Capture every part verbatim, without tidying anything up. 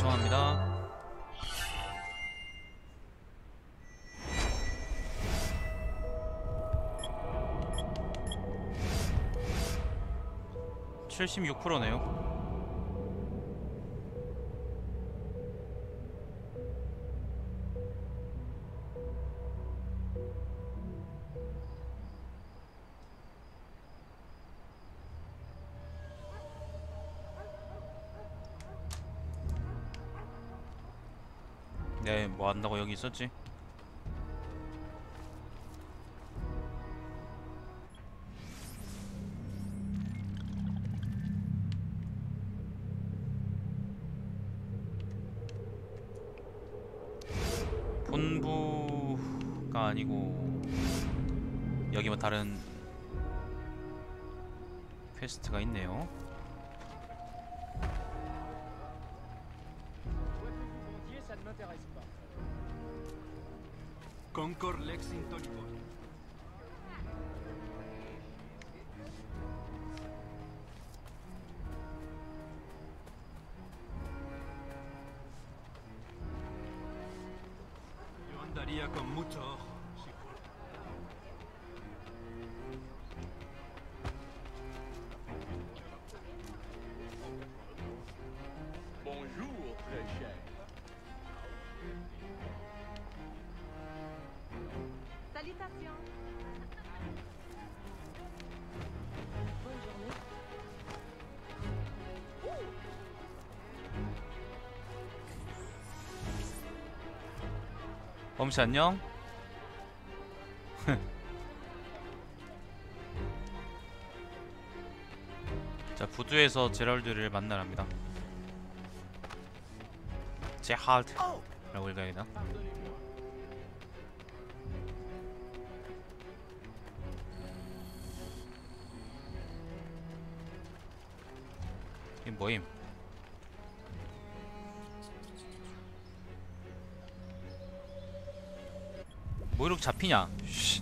죄송합니다. 칠십육 퍼센트네요. 네, 뭐 한다고 여기 있었지? 본부가 아니고 여기 뭐 다른 퀘스트가 있네요. Concord Lexington y Bonn. Yo andaría con mucho ojo, si fuera. Bonjour, très cher. Salutations. Bonne journée. 범씨 안녕? 자, 부두에서 제랄드를 만나랍니다. 제할트라고 읽어야 되나? 이 뭐임? 뭐 이렇게 잡히냐? 쉿.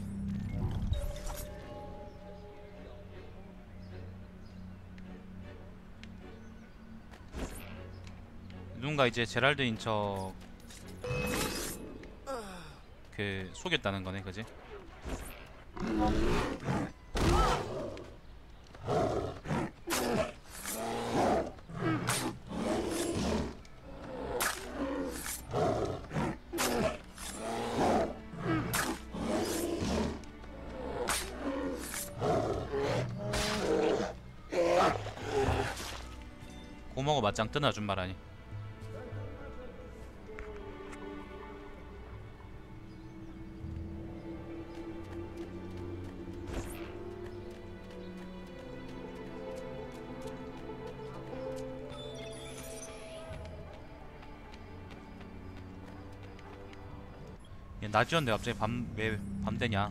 누군가 이제 제랄드인 척 그 속였다는 거네, 그지? 고모가 맞짱 뜨나 아줌마라니. 얘 낮이었는데 갑자기 밤, 왜 밤 되냐?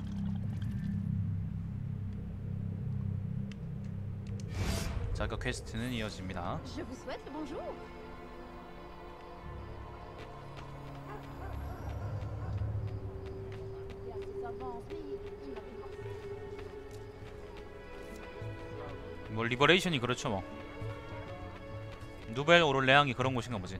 자, 그 퀘스트는 이어집니다. Je vous souhaite le bonjour. 뭐 리버레이션이 그렇죠 뭐. 누벨 오를레앙이 그런 곳인가 보지.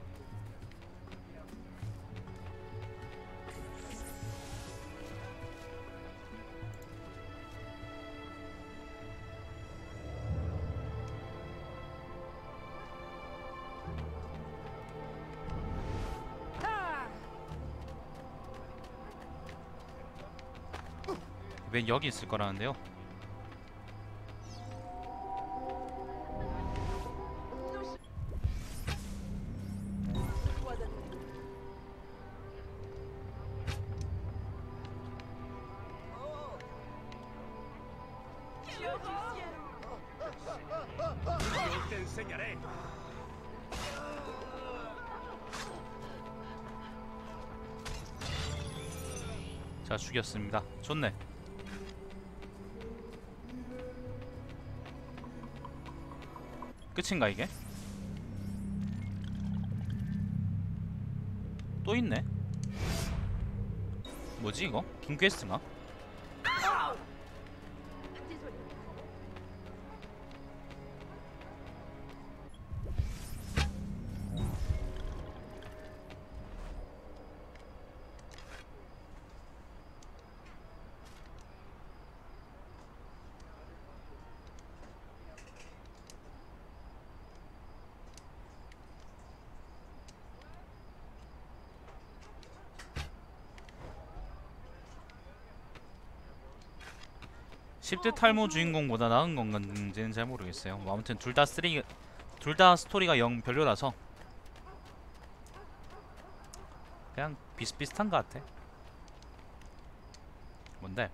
왜 여기 있을 거라는데요? Yo te enseñaré. 자, 죽였습니다. 좋네. 끝인가 이게? 또 있네? 뭐지 이거? 긴 퀘스트인가? 십 대 탈모 주인공보다 나은 건지는 잘 모르겠어요. 뭐 아무튼 둘 다 쓰리 둘 다 스토리가 영 별로라서 그냥 비슷비슷한 것 같아. 뭔데?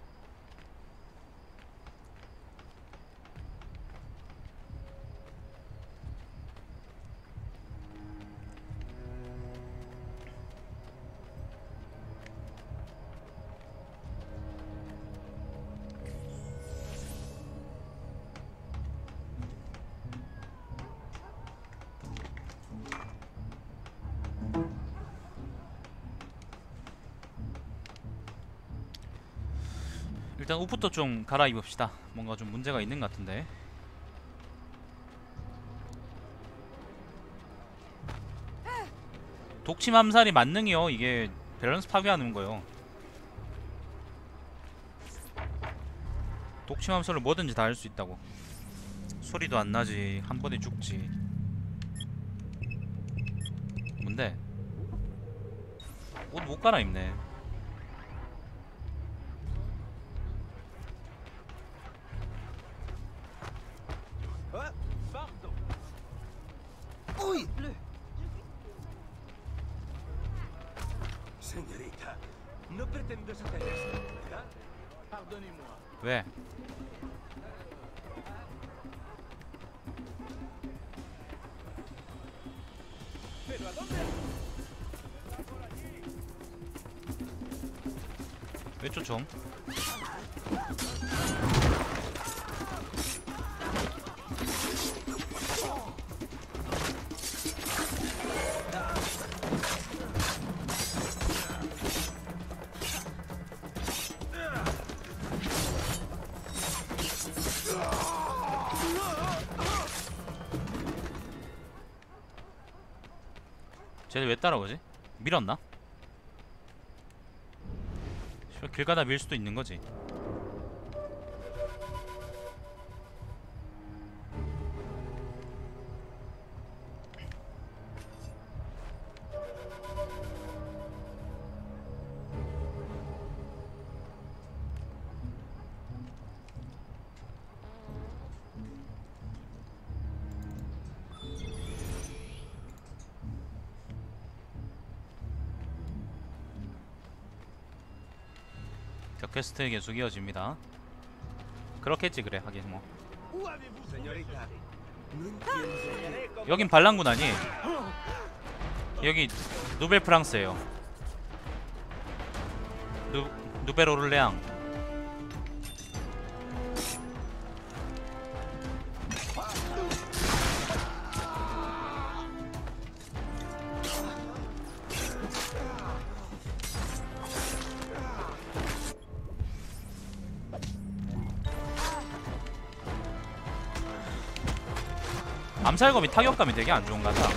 일단 옷부터 좀 갈아입읍시다. 뭔가 좀 문제가 있는 것 같은데. 독침 암살이 만능이요. 이게 밸런스 파괴하는 거요. 독침 암살을 뭐든지 다 할 수 있다고. 소리도 안 나지. 한 번에 죽지. 뭔데? 옷 못 갈아입네. Señorita, no pretendo desatenderse, ¿verdad? Pardonnez-moi. 왜? ¿Pero a dónde? 왜 쫓아? 쟤들 왜 따라오지? 밀었나? 씨발, 길 가다 밀 수도 있는 거지. 자, 퀘스트 계속 이어집니다. 그렇겠지. 그래 하긴 뭐. Señorita, no entiendo. 여긴 반란군 아니? 여기 누벨 프랑스예요. 누 누벨 오를레앙. 암살검이 타격감이 되게 안 좋은 것 같아.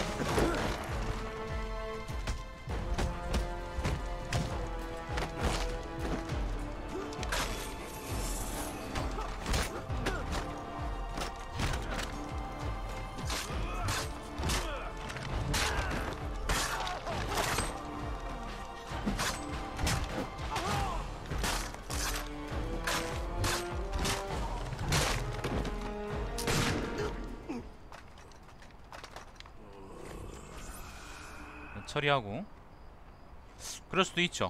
처리하고. 그럴 수도 있죠.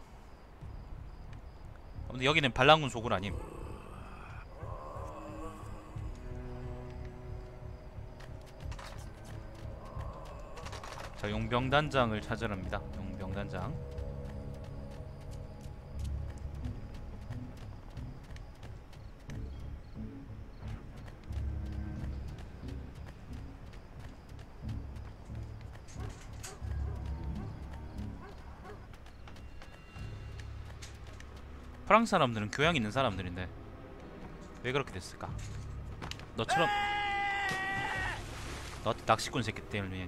근데 여기는 반란군 소굴 아님. 자, 용병단장을 찾으랍니다. 용병단장. 프랑스 사람들은 교양 있는 사람들인데 왜 그렇게 됐을까? 너처럼 너 낚시꾼 새끼 때문에,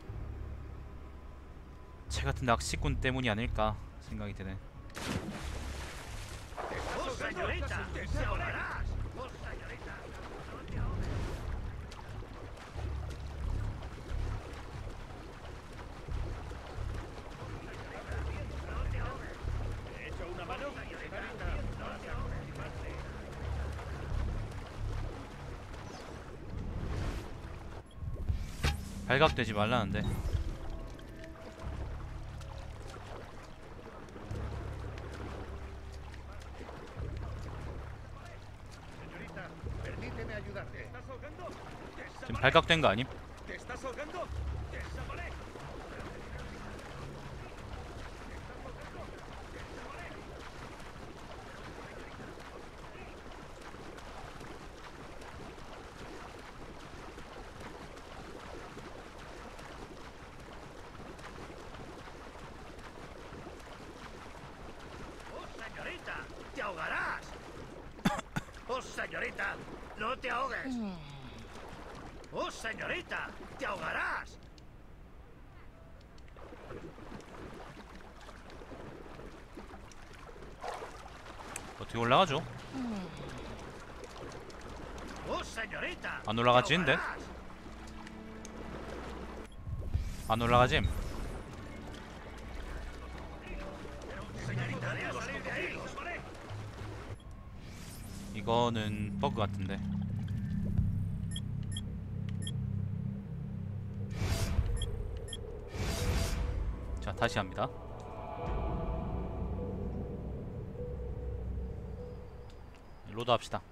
쟤 같은 낚시꾼 때문이 아닐까 생각이 드네. Señorita, desahogarás. 발각되지 말라는데. Señorita, permíteme ayudarte. ¿Te estás ahogando? 지금 발각된 거 아님? ¿Te estás ahogando? ¡Desaparece! ¡Oh, señorita! ¡Te ahogarás! ¡Oh, señorita! ¡No te ahogues! ¡Oh, señorita! ¡Te ahogarás! 어떻게 올라가죠? ¡Oh, señorita! 안 올라가지는데? ¡Te ahogarás! 안 올라가짐. ¡Señorita, debe salir de ahí! 이거는 버그 같은데. 자, 다시 합니다. 로드 합시다.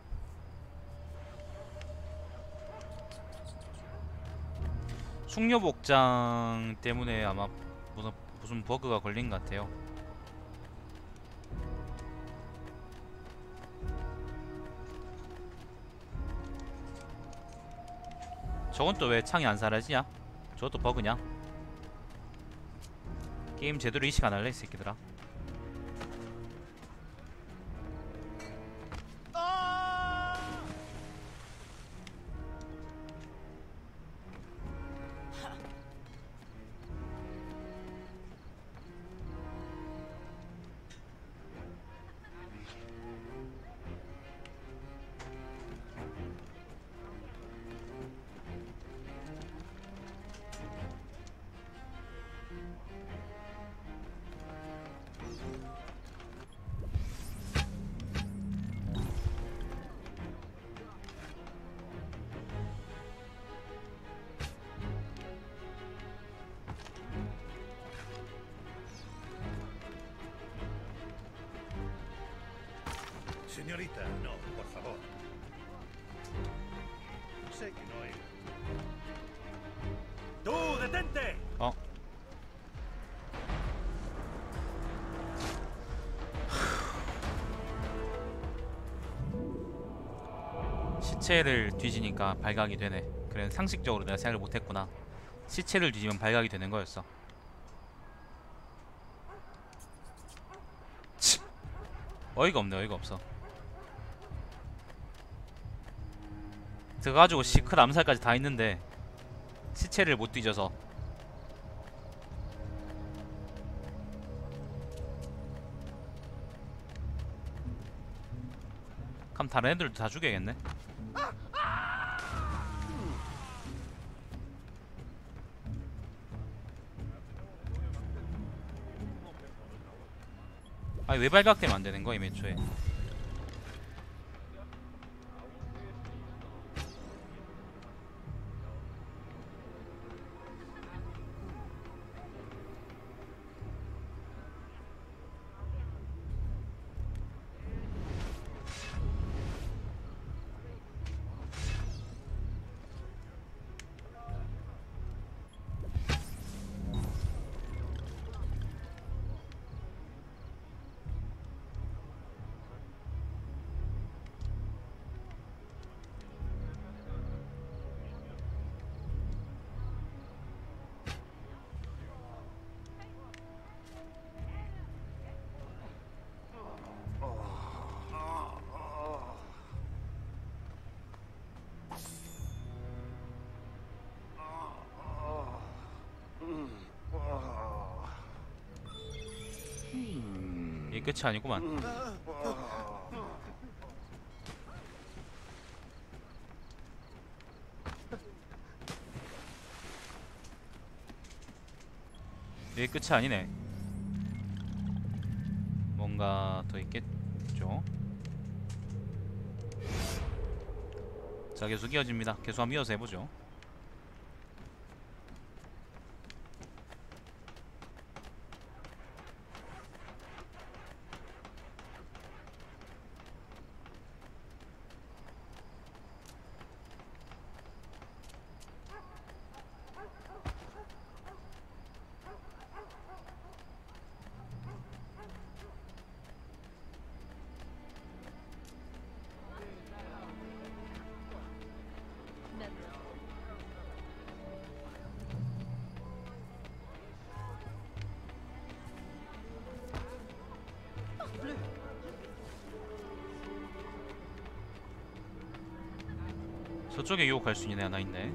숙녀 복장 때문에 아마 무슨 무슨 버그가 걸린 것 같아요. 저건 또 왜 창이 안 사라지냐? 저것도 버그냐? 게임 제대로 이식 안 할래 이 새끼들아. Señorita, no, por favor. Sé que no es. ¡Tú, detente! 어? 시체를 뒤지니까 발각이 되네. 그래, 상식적으로 내가 생각을 못했구나. 시체를 뒤지면 발각이 되는 거였어. 치! 어이가 없네, 어이가 없어. 들어가지고 시크 암살까지 다 있는데 시체를 못 뒤져서. 그럼 다른 애들도 다 죽여야겠네. 아니 왜 발각되면 안 되는 거야 이 애초에. 이게 끝이 아니구만. 이게 끝이 아니네. 뭔가 더 있겠죠. 자, 계속 이어집니다. 계속 한번 이어서 해보죠. 저쪽에 유혹할 수 있는 애 하나 있네.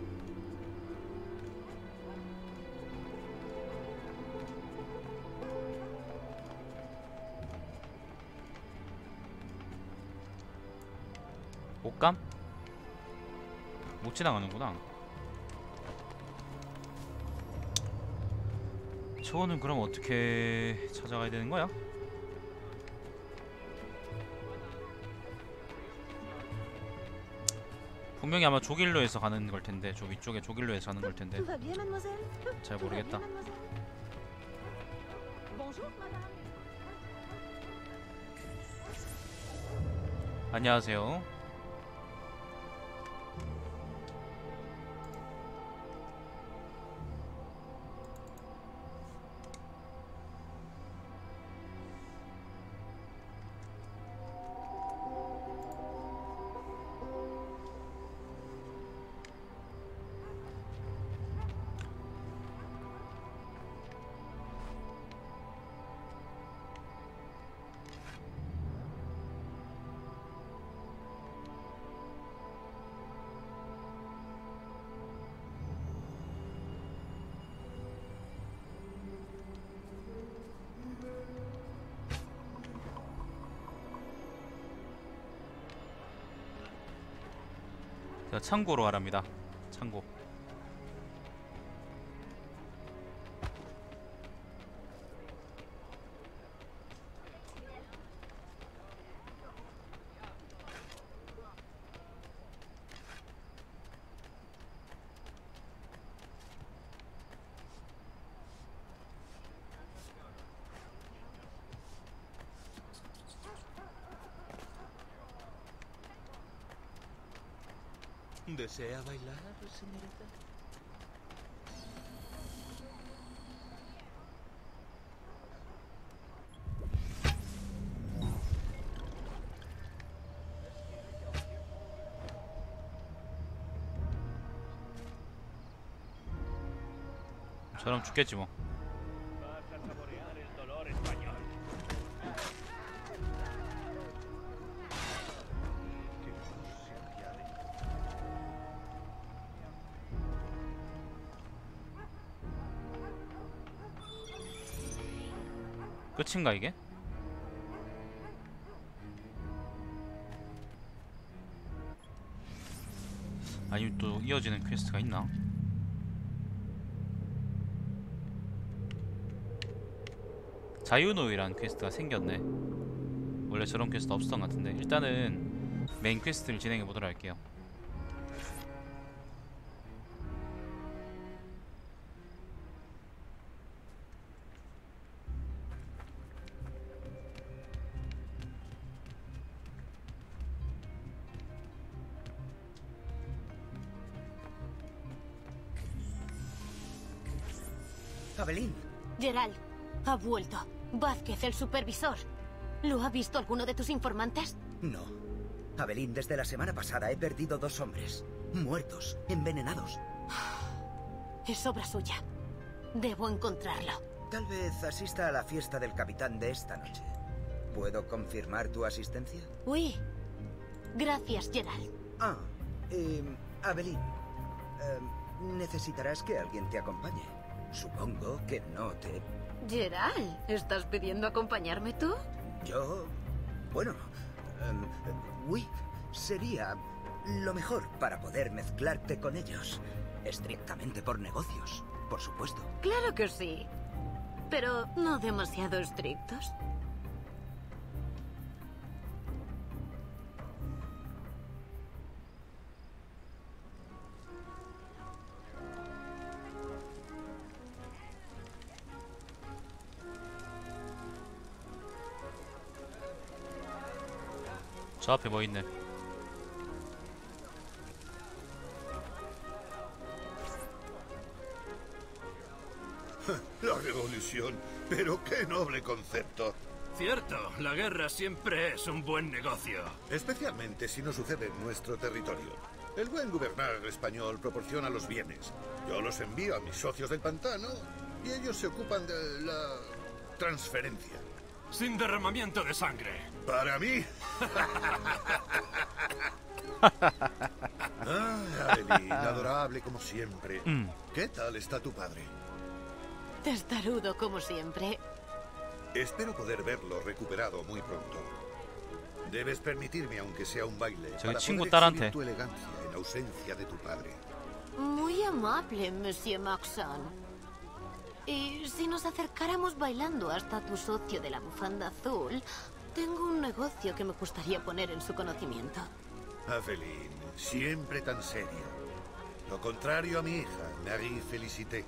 옷감? 못 지나가는구나. 저거는 그럼 어떻게 찾아가야 되는 거야? 분명히 아마 조길로에서 가는 걸 텐데, 저 위쪽에 조길로에서 가는 걸 텐데. Tout va bien, mademoiselle? 잘 Tout va bien, 모르겠다. mademoiselle? Bonjour, madame. 안녕하세요. 자, 창고로 가랍니다. 창고. ¿Desea bailar, señorita? 저럼 죽겠지 뭐. Vas a saborear el dolor español. Qué música de... 끝인가 이게? 아니면 또 이어지는 퀘스트가 있나? 자유노이라는 퀘스트가 생겼네. 원래 저런 퀘스트 없었던 것 같은데 일단은 메인 퀘스트를 진행해 보도록 할게요. Abelín, Gerald, ha vuelto. Vázquez, el supervisor. ¿Lo ha visto alguno de tus informantes? no. Abelín, desde la semana pasada he perdido dos hombres. Muertos, envenenados. Es obra suya. Debo encontrarlo. Tal vez asista a la fiesta del capitán de esta noche. ¿Puedo confirmar tu asistencia? Uy. Gracias, Gerald. Ah, eh, Abelín. eh, necesitarás que alguien te acompañe. Supongo que no te... Gerald, ¿estás pidiendo acompañarme tú? Yo... Bueno... em, Wick sería lo mejor para poder mezclarte con ellos. Estrictamente por negocios, por supuesto. Claro que sí. Pero no demasiado estrictos. 저 앞에 뭐 있네. La revolución, pero qué noble concepto. Cierto, la guerra siempre es un buen negocio. Especialmente si no sucede en nuestro territorio. El buen gobernar español proporciona los bienes. Yo los envío a mis socios del pantano y ellos se ocupan de la transferencia. Sin derramamiento de sangre. Para mí, Ah, Evelyn, adorable como siempre. Mm. ¿Qué tal está tu padre? Testarudo como siempre. Espero poder verlo recuperado muy pronto. Debes permitirme, aunque sea un baile, 저기 para 친구 poder 딸한테. exhibir tu elegancia en ausencia de tu padre. Muy amable, Monsieur Maxon. Y si nos acercáramos bailando hasta tu socio de la bufanda azul, tengo un negocio que me gustaría poner en su conocimiento. Evelyn, siempre tan seria. Lo contrario a mi hija, Marie Félicité.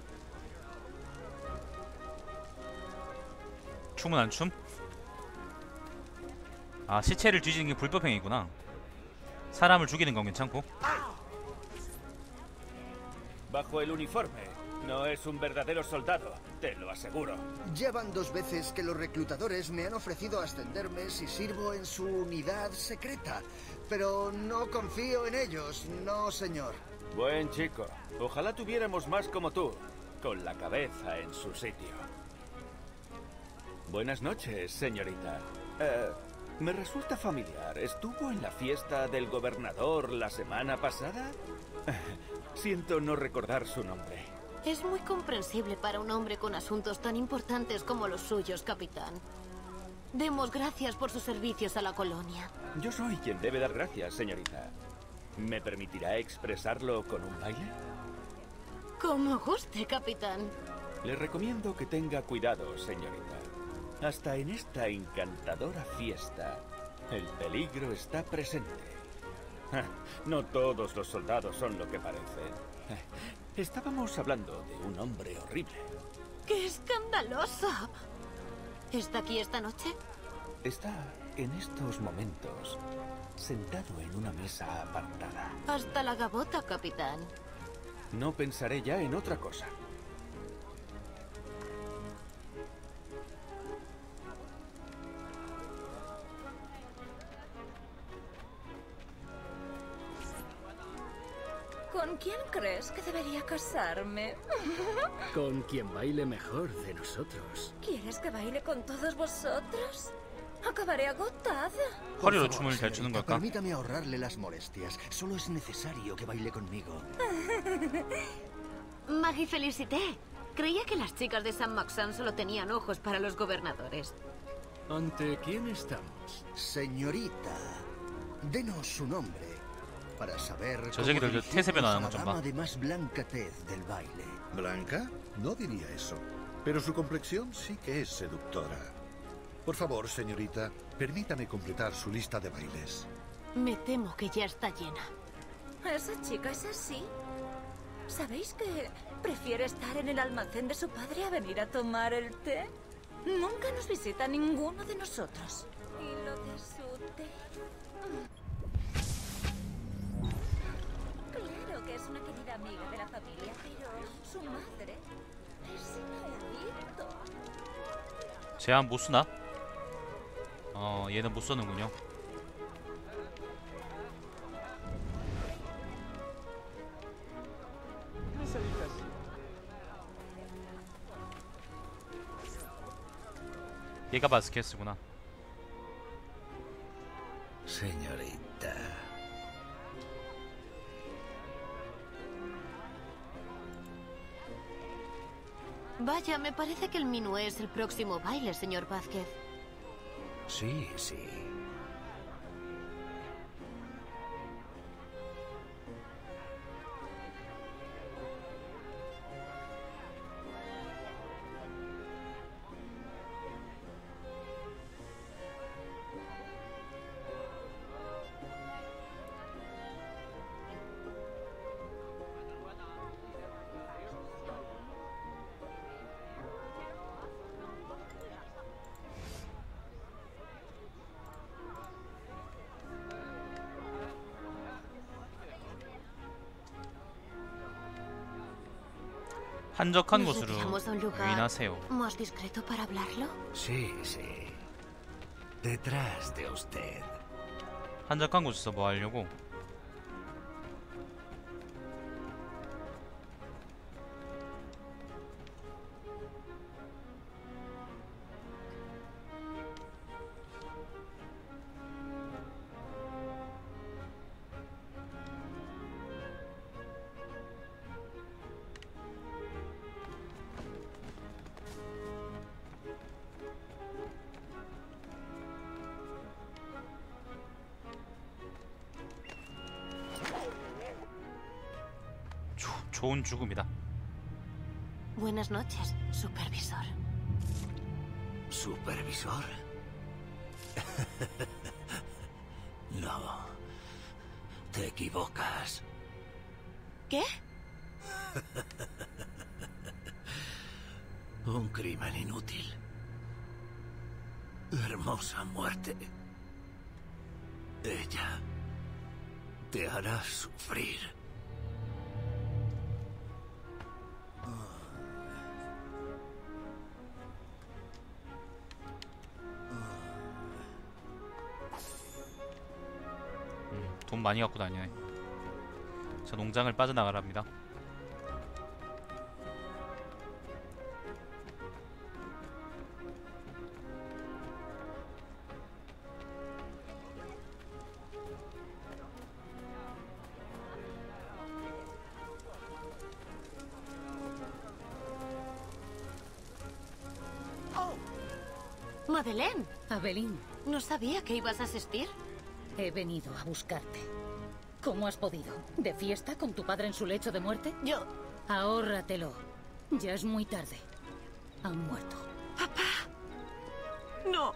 춤은 안 춤? 아, 시체를 뒤지는 게 불법행위구나. 사람을 죽이는 건 괜찮고. Bajo el uniforme. No es un verdadero soldado, te lo aseguro. Ya van dos veces que los reclutadores me han ofrecido ascenderme si sirvo en su unidad secreta. Pero no confío en ellos, no, señor. Buen chico. Ojalá tuviéramos más como tú, con la cabeza en su sitio. Buenas noches, señorita. Eh, me resulta familiar. ¿Estuvo en la fiesta del gobernador la semana pasada? Siento no recordar su nombre. Es muy comprensible para un hombre con asuntos tan importantes como los suyos, capitán. Demos gracias por sus servicios a la colonia. Yo soy quien debe dar gracias, señorita. ¿Me permitirá expresarlo con un baile? Como guste, capitán. Le recomiendo que tenga cuidado, señorita. Hasta en esta encantadora fiesta, el peligro está presente. No todos los soldados son lo que parecen. Estábamos hablando de un hombre horrible. ¡Qué escandaloso! ¿Está aquí esta noche? Está en estos momentos sentado en una mesa apartada. Hasta la gavota, capitán. No pensaré ya en otra cosa. ¿Con quién crees que debería casarme? Con quien baile mejor de nosotros. ¿Quieres que baile con todos vosotros? Acabaré agotada. Por 허리로 favor, 춤을 잘 추는 señorita, 걸까? permítame ahorrarle las molestias. Solo es necesario que baile conmigo. Marie Félicité. Creía que las chicas de San Maxan solo tenían ojos para los gobernadores. ¿Ante quién estamos? Señorita, denos su nombre para saber 저 cómo 새끼들 저 dirigirnos 태세 a 변화하는 la 것 좀 dama 봐. de más blanca tez del baile. ¿Blanca? No diría eso. Pero su complexión sí que es seductora. Por favor, señorita, permítame completar su lista de bailes. Me temo que ya está llena. ¿Esa chica es así? ¿Sabéis que prefiere estar en el almacén de su padre a venir a tomar el té? Nunca nos visita ninguno de nosotros. Y lo de su té... Claro que es una querida amiga de la familia, pero su madre es inaudito. 제한 못 쓰나? 어, 얘는 못 쓰는군요. 얘가 바스켓스구나. Señorita. Vaya, me parece que el minué es el próximo baile, señor Vázquez. Sí, sí. 한적한 ¿Nos 곳으로 retiramos a un lugar 유인하세요. más discreto para hablarlo? Sí, sí. Detrás de usted. 한적한 곳에서 뭐 하려고? 좋은 죽음이다. Buenas noches, supervisor. ¿Supervisor? No. Te equivocas. ¿Qué? Un crimen inútil. Hermosa muerte. Ella te hará sufrir. 음, 돈 많이 갖고 다니네. 저 농장을 빠져나가랍니다. Madeleine, Abelín, no sabía que ibas a asistir. he venido a buscarte. ¿Cómo has podido? ¿De fiesta con tu padre en su lecho de muerte? Yo... Ahórratelo. Ya es muy tarde. Han muerto. ¡Papá! ¡No!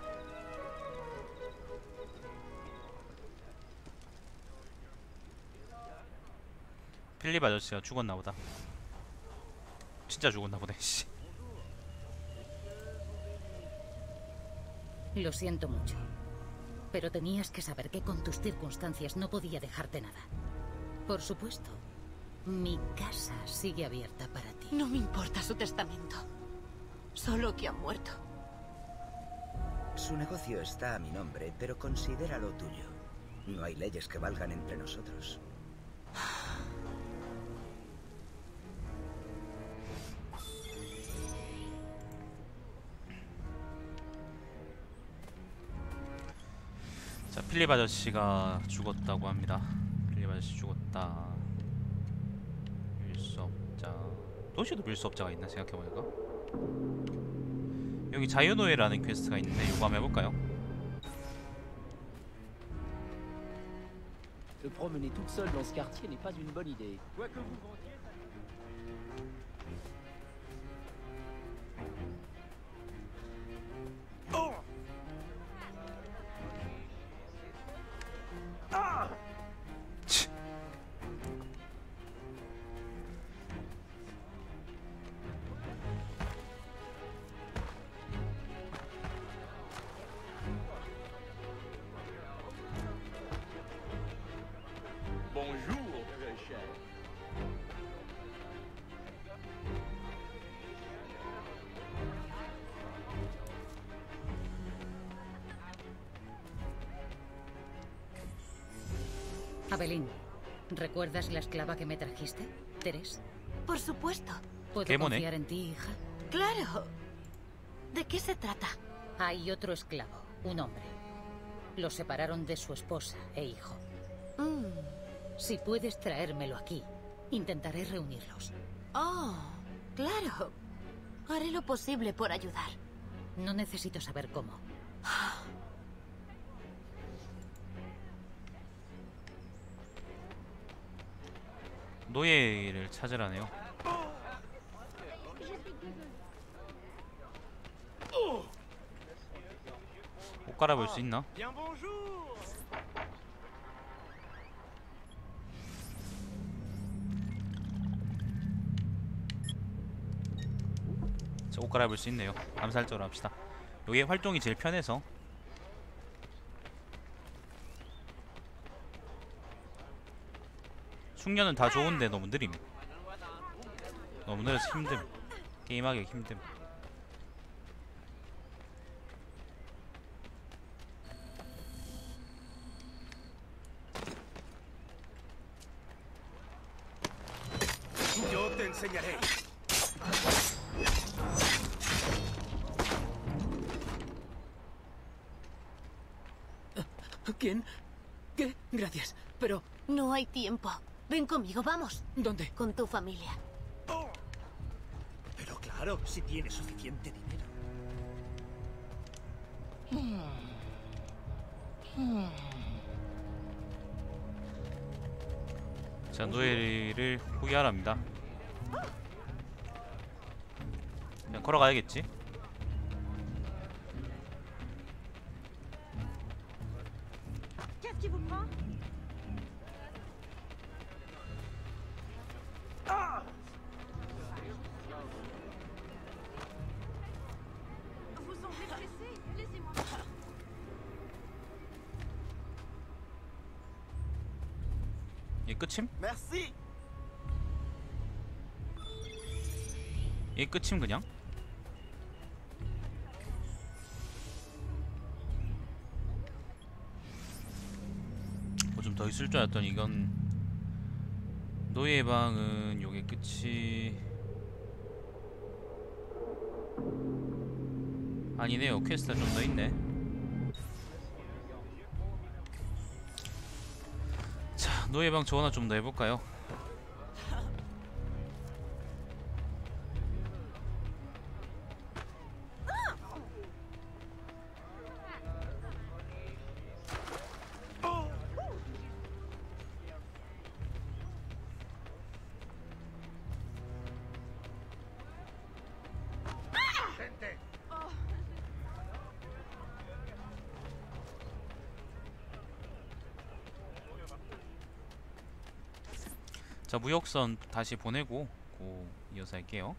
필립 아저씨가 죽었나 보다. 진짜 죽었나 보네. 씨. Lo siento mucho. Pero tenías que saber que con tus circunstancias no podía dejarte nada. Por supuesto, mi casa sigue abierta para ti. No me importa su testamento. Solo que ha muerto. Su negocio está a mi nombre, pero considéralo tuyo. No hay leyes que valgan entre nosotros. 자, 필립 아저씨가 죽었다고 합니다. 필립 아저씨 죽었다. 밀수업자. 도시도 밀수업자가 있나 생각해보니까. 여기 자유노예라는 퀘스트가 있는데 이거 한번 해볼까요? Se promener toute seule dans ce quartier n'est pas une bonne idée. Quoi que vous vendiez, ¡Oh! ¡Ah! 치. bonjour, très cher. Abelín, ¿recuerdas la esclava que me trajiste, Teres? Por supuesto. ¿Puedo Qué moné. confiar en ti, hija? Claro. ¿De qué se trata? Hay otro esclavo, un hombre. Lo separaron de su esposa e hijo. Mm. Si puedes traérmelo aquí, intentaré reunirlos. Oh, claro. Haré lo posible por ayudar. No necesito saber cómo. 노예를 찾으라네요. 옷 갈아볼 수 있나? Bien bonjour. 자, 옷 갈아볼 수 있네요. 암살자로 합시다. 여기 활동이 제일 편해서. 숙련은 다 좋은데 너무 느림. 너무 느려서 힘듦. 게임하기 힘듦. Yo te enseñaré. ¿Quién? ¿Qué? Gracias. Pero, No hay tiempo. Ven conmigo, vamos. ¿dónde? Con tu familia. Pero claro, si tienes suficiente dinero. 자, 노예를 포기하랍니다. 그냥 걸어가야겠지. Qu'est-ce qui vous prend? Vous semblez pressé. Laissez-moi. 이게 끝임? Merci. 이게 끝임 그냥? 뭐 좀 더 있을 줄 알았더니 이건 노예의 방은 요게 끝이 아니네요. 퀘스트가 좀 더 있네. 자, 노예의 방 저거나 좀 더 해볼까요? 자, 무역선 다시 보내고 고 이어서 할게요.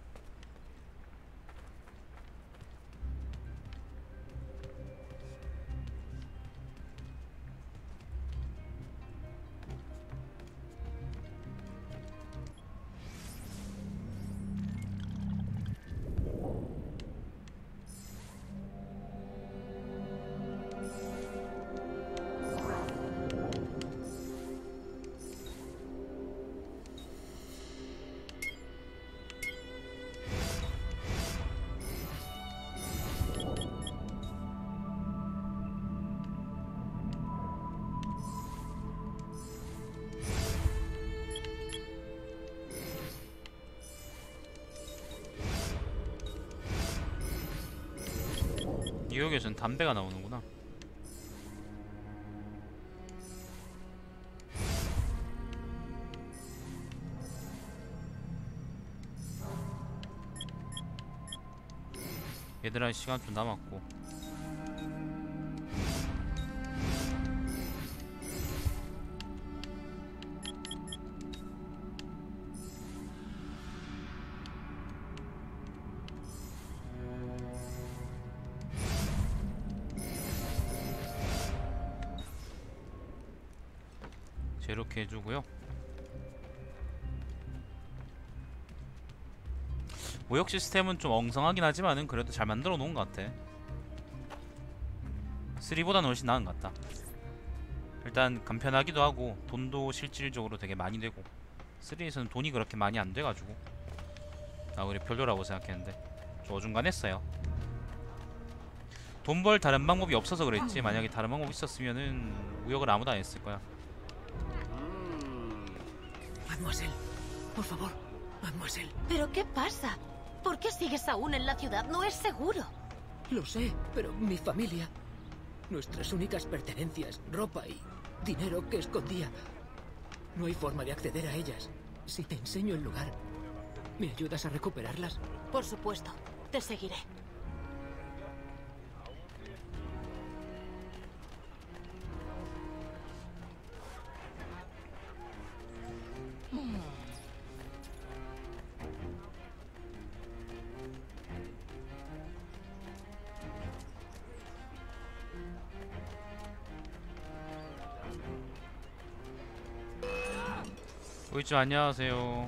뉴욕에선 담배가 나오는구나. 얘들아, 시간 좀 남았고. 이렇게 해주고요. 무역 시스템은 좀 엉성하긴 하지만은 그래도 잘 만들어 놓은 것 같아. 삼보다는 훨씬 나은 것 같다. 일단 간편하기도 하고 돈도 실질적으로 되게 많이 되고, 삼에서는 돈이 그렇게 많이 안 돼가지고 아 그래 별로라고 생각했는데 좀 어중간했어요. 돈 벌 다른 방법이 없어서 그랬지, 만약에 다른 방법이 있었으면은 무역을 아무도 안 했을 거야. Mademoiselle, por favor, mademoiselle. ¿Pero qué pasa? ¿Por qué sigues aún en la ciudad? No es seguro. Lo sé, pero mi familia, nuestras únicas pertenencias, ropa y dinero que escondía, no hay forma de acceder a ellas. Si te enseño el lugar, ¿me ayudas a recuperarlas? Por supuesto, te seguiré. 오이쭈 안녕하세요.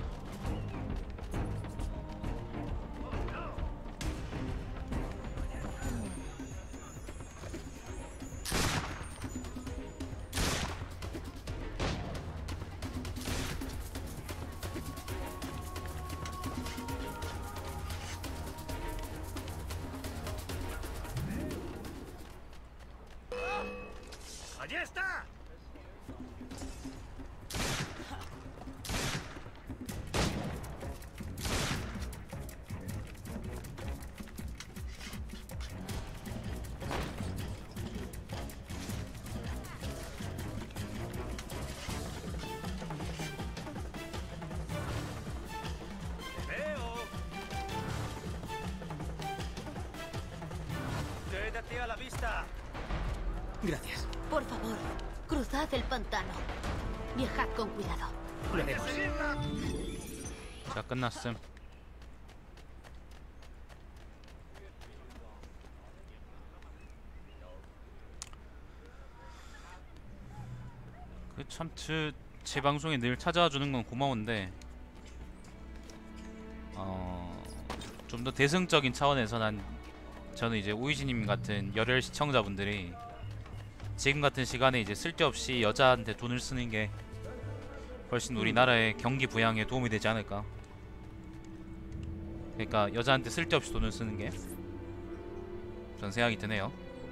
¡Allí está! Gracias. Por favor, cruzad el pantano. Viajad con cuidado. Lo haremos. 자, 끝났음. 그 참 제 방송에 늘 찾아와 주는 건 고마운데 어, 좀 더 대승적인 차원에서 난 저는 이제 오이지님 같은 열혈 시청자분들이 지금 같은 시간에 이제 쓸데없이 여자한테 돈을 쓰는 게 훨씬 우리나라의 경기 부양에 도움이 되지 않을까. 그러니까 여자한테 쓸데없이 돈을 쓰는 게 전 생각이 드네요.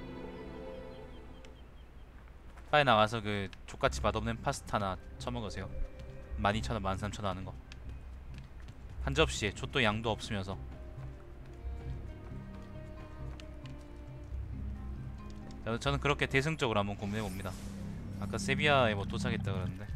빨리 나가서 그 족같이 맛없는 파스타나 처먹으세요. 만 이천 원, 만 삼천 원 하는 거. 한 접시에 족도 양도 없으면서. 저는 그렇게 대승적으로 한번 고민해봅니다. 아까 세비야에 뭐 도착했다 그러는데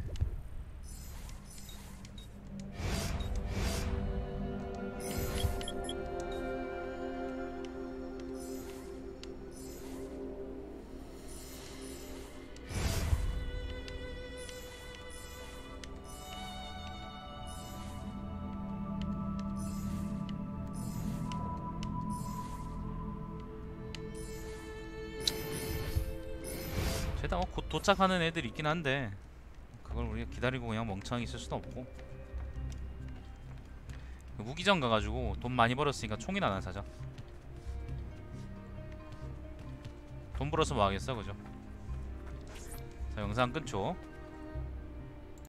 죄다 뭐 곧 도착하는 애들 있긴 한데 그걸 우리가 기다리고 그냥 멍청하게 있을 수도 없고. 무기전 가가지고 돈 많이 벌었으니까 총이나 하나 사자. 돈 벌어서 뭐 하겠어, 그죠? 자, 영상 끊죠.